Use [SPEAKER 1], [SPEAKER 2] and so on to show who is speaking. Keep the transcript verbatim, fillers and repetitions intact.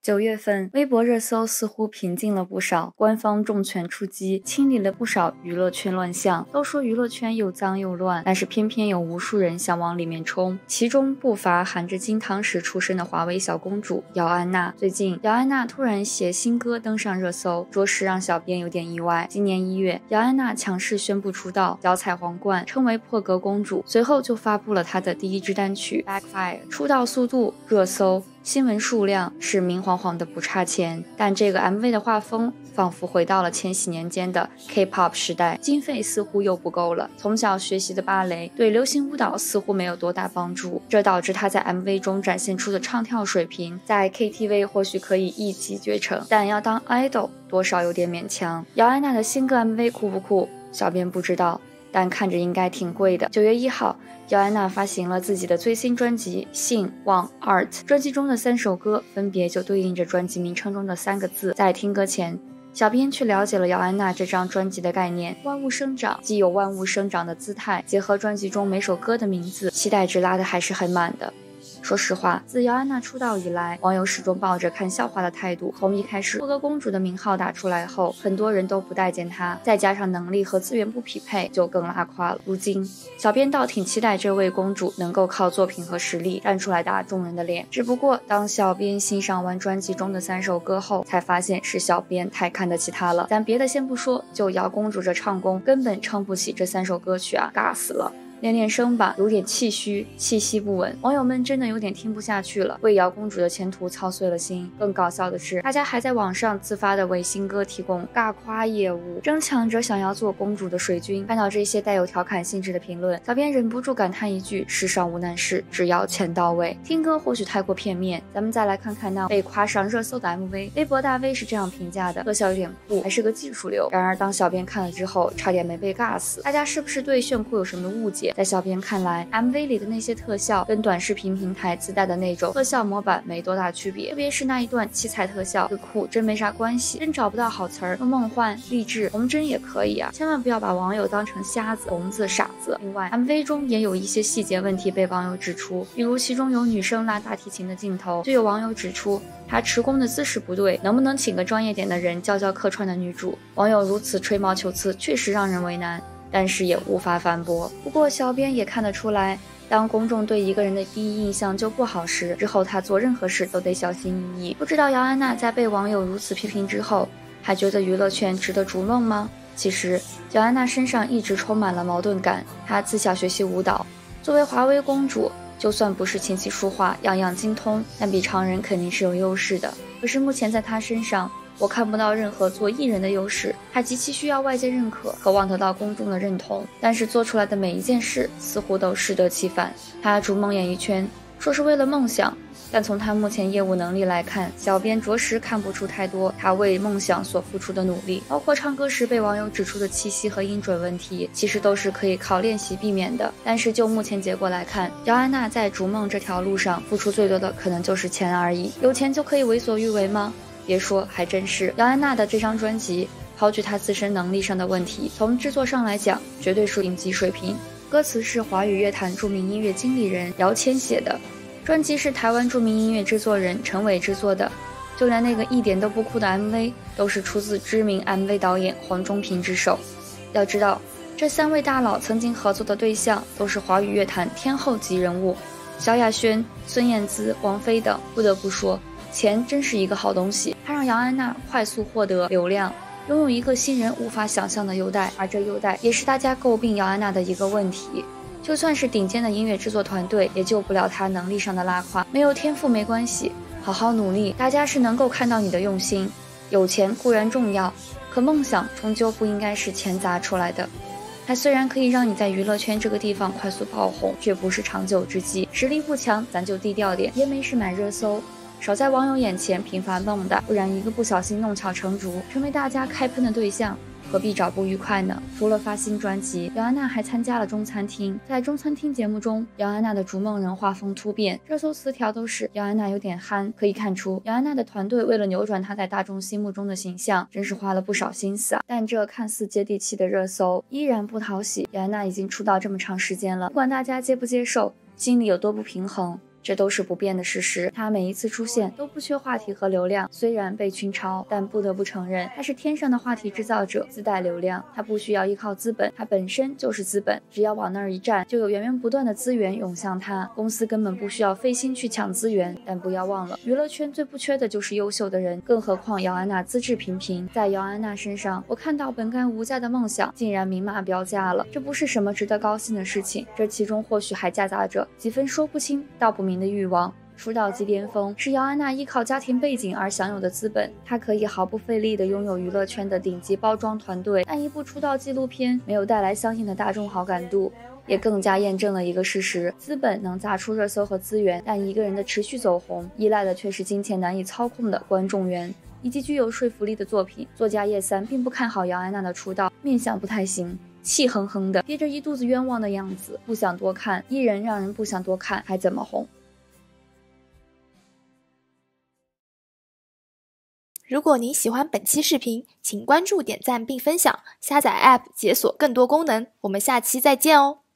[SPEAKER 1] 九月份，微博热搜似乎平静了不少，官方重拳出击，清理了不少娱乐圈乱象。都说娱乐圈又脏又乱，但是偏偏有无数人想往里面冲，其中不乏含着金汤匙出生的华为小公主姚安娜。最近，姚安娜突然携新歌登上热搜，着实让小编有点意外。今年一月，姚安娜强势宣布出道，脚踩皇冠，称为破格公主，随后就发布了她的第一支单曲 Backfire。出道速度、热搜、新闻数量是明晃晃的不差钱，但这个 M V 的画风仿佛回到了千禧年间的 K-pop 时代，经费似乎又不够了。从小学习的芭蕾对流行舞蹈似乎没有多大帮助，这导致他在 M V 中展现出的唱跳水平，在 K T V 或许可以一骑绝尘，但要当 idol 多少有点勉强。姚安娜的新歌 M V 酷不酷？小编不知道，但看着应该挺贵的。九月一号，姚安娜发行了自己的最新专辑《信望 Art》，专辑中的三首歌分别就对应着专辑名称中的三个字。在听歌前，小编去了解了姚安娜这张专辑的概念，万物生长，既有万物生长的姿态，结合专辑中每首歌的名字，期待值拉的还是很满的。说实话，自姚安娜出道以来，网友始终抱着看笑话的态度。从一开始破格公主的名号打出来后，很多人都不待见她，再加上能力和资源不匹配，就更拉胯了。如今，小编倒挺期待这位公主能够靠作品和实力站出来打众人的脸。只不过，当小编欣赏完专辑中的三首歌后，才发现是小编太看得起她了。咱别的先不说，就姚公主这唱功，根本撑不起这三首歌曲啊，尬死了。练练声吧，有点气虚，气息不稳，网友们真的有点听不下去了，为姚公主的前途操碎了心。更搞笑的是，大家还在网上自发的为新歌提供尬夸业务，争抢着想要做公主的水军。看到这些带有调侃性质的评论，小编忍不住感叹一句：世上无难事，只要钱到位。听歌或许太过片面，咱们再来看看那被夸上热搜的 M V。 微博大 V 是这样评价的：特效有点酷，还是个技术流。然而当小编看了之后，差点没被尬死。大家是不是对炫酷有什么误解？在小编看来， M V 里的那些特效跟短视频平台自带的那种特效模板没多大区别，特别是那一段七彩特效，跟酷真没啥关系，真找不到好词儿，用梦幻、励志、童真也可以啊，千万不要把网友当成瞎子、聋子、傻子。另外 M V 中也有一些细节问题被网友指出，比如其中有女生拉大提琴的镜头，就有网友指出她持弓的姿势不对，能不能请个专业点的人教教客串的女主？网友如此吹毛求疵，确实让人为难，但是也无法反驳。不过小编也看得出来，当公众对一个人的第一印象就不好时，之后他做任何事都得小心翼翼。不知道姚安娜在被网友如此批评之后，还觉得娱乐圈值得逐梦吗？其实姚安娜身上一直充满了矛盾感。她自小学习舞蹈，作为华为公主，就算不是琴棋书画样样精通，但比常人肯定是有优势的。可是目前在她身上，我看不到任何做艺人的优势，他极其需要外界认可，渴望得到公众的认同，但是做出来的每一件事似乎都适得其反。他逐梦演艺圈，说是为了梦想，但从他目前业务能力来看，小编着实看不出太多他为梦想所付出的努力，包括唱歌时被网友指出的气息和音准问题，其实都是可以靠练习避免的。但是就目前结果来看，姚安娜在逐梦这条路上付出最多的可能就是钱而已。有钱就可以为所欲为吗？别说，还真是。姚安娜的这张专辑，抛去她自身能力上的问题，从制作上来讲，绝对是顶级水平。歌词是华语乐坛著名音乐经理人姚谦写的，专辑是台湾著名音乐制作人陈伟制作的，就连那个一点都不酷的 M V 都是出自知名 M V 导演黄中平之手。要知道，这三位大佬曾经合作的对象都是华语乐坛天后级人物，萧亚轩、孙燕姿、王菲等。不得不说，钱真是一个好东西，它让姚安娜快速获得流量，拥有一个新人无法想象的优待，而这优待也是大家诟病姚安娜的一个问题。就算是顶尖的音乐制作团队，也救不了她能力上的拉胯。没有天赋没关系，好好努力，大家是能够看到你的用心。有钱固然重要，可梦想终究不应该是钱砸出来的。它虽然可以让你在娱乐圈这个地方快速爆红，却不是长久之计。实力不强，咱就低调点，别没事买热搜，少在网友眼前频繁蹦跶，不然一个不小心弄巧成拙，成为大家开喷的对象，何必找不愉快呢？除了发新专辑，姚安娜还参加了中餐厅。在中餐厅节目中，姚安娜的逐梦人画风突变，热搜词条都是姚安娜有点憨。可以看出，姚安娜的团队为了扭转她在大众心目中的形象，真是花了不少心思啊。但这看似接地气的热搜依然不讨喜。姚安娜已经出道这么长时间了，不管大家接不接受，心里有多不平衡， 这都是不变的事实。她每一次出现都不缺话题和流量，虽然被群嘲，但不得不承认她是天生的话题制造者，自带流量。她不需要依靠资本，她本身就是资本，只要往那儿一站，就有源源不断的资源涌向她。公司根本不需要费心去抢资源，但不要忘了，娱乐圈最不缺的就是优秀的人，更何况姚安娜资质平平。在姚安娜身上，我看到本该无价的梦想竟然明码标价了，这不是什么值得高兴的事情，这其中或许还夹杂着几分说不清道不明的欲望。出道即巅峰是姚安娜依靠家庭背景而享有的资本，她可以毫不费力地拥有娱乐圈的顶级包装团队，但一部出道纪录片没有带来相应的大众好感度，也更加验证了一个事实：资本能砸出热搜和资源，但一个人的持续走红依赖的却是金钱难以操控的观众缘以及具有说服力的作品。作家叶三并不看好姚安娜的出道，面相不太行，气哼哼的，憋着一肚子冤枉的样子，不想多看，艺人让人不想多看，还怎么红？
[SPEAKER 2] 如果您喜欢本期视频，请关注、点赞并分享，下载 App 解锁更多功能。我们下期再见哦！